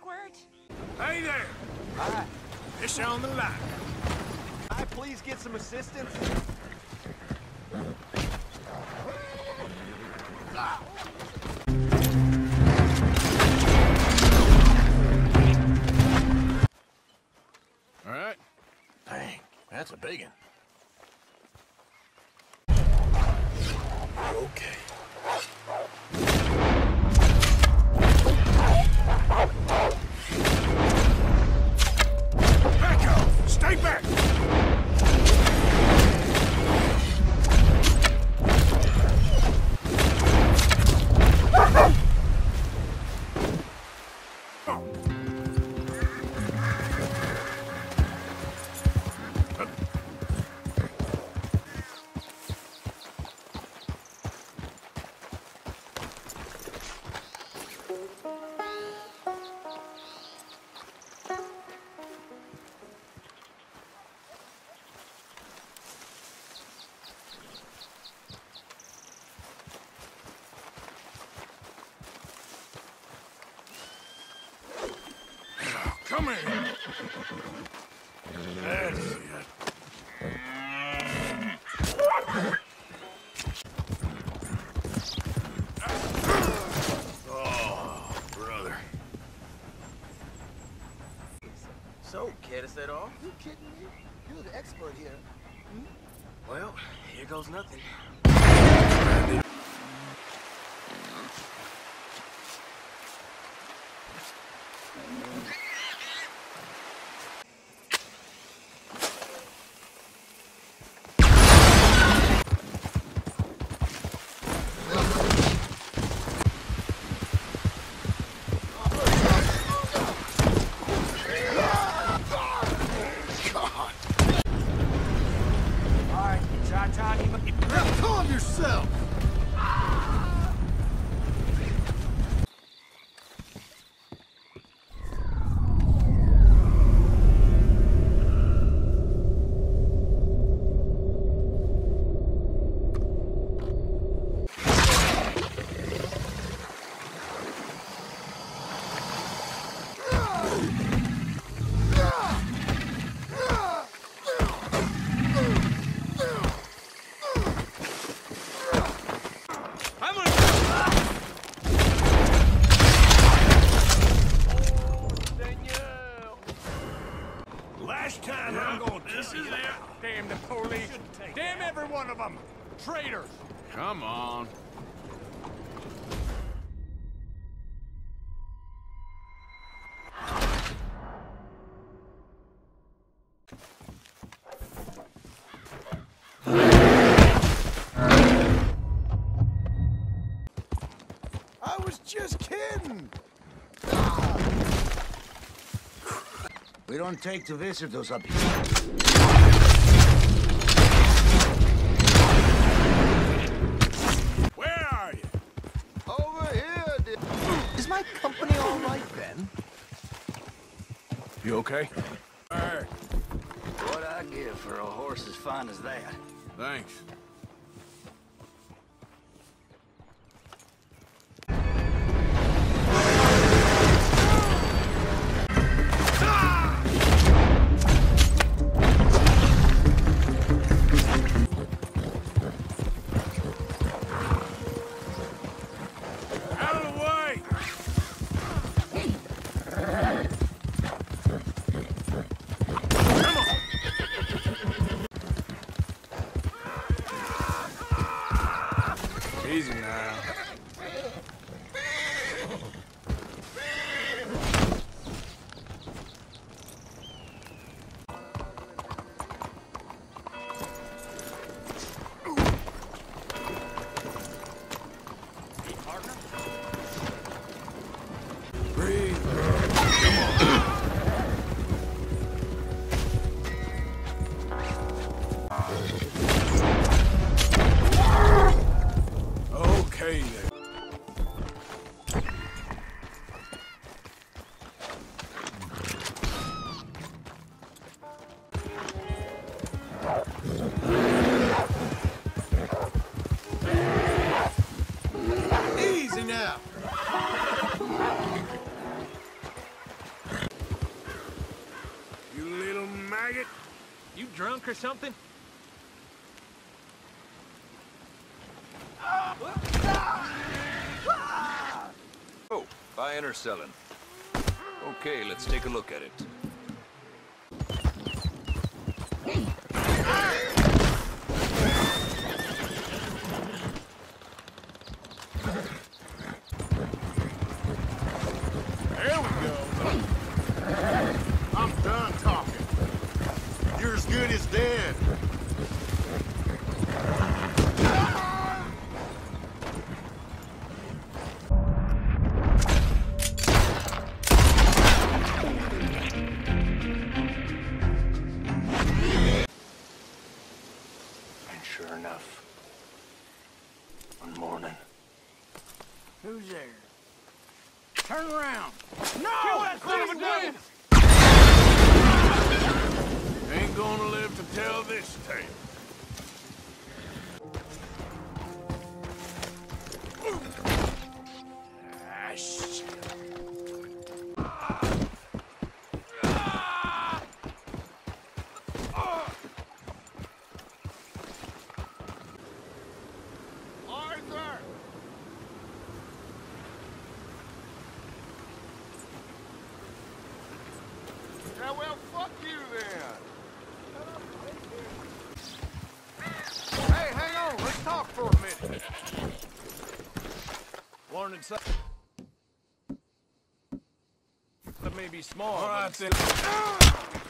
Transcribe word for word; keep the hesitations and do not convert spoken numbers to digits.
backwards? Hey there! Hi. Fish on the line. Can I please get some assistance? All right. Dang, that's a big one. Okay. Back off! Stay back! Come here. That's it. Oh, brother. So, kid, is that all? You kidding me? You're the expert here. Hmm? Well, here goes nothing. Calm yourself! Last time I'm going to this is it. Damn the police. Damn every one of them. Traitors. Come on. I was just kidding. We don't take the visitors up here. Where are you? Over here, dude. Is my company all right, Ben? You okay? All right. What'd I give for a horse as fine as that? Thanks. Easy now. Hey, partner. Breathe. Come on. Okay, drunk or something? Oh, buying or selling? Okay, let's take a look at it. There we go. I'm done talking. You're as good as dead. And sure enough, one morning. Who's there? Turn around. No! Kill that son of a gun! Ain't gonna live to tell this tale. Ah, shit. Arthur! Yeah, well, fuck you then. Hey, hang on. Let's talk for a minute. Learning something. That may be small. All right, but then.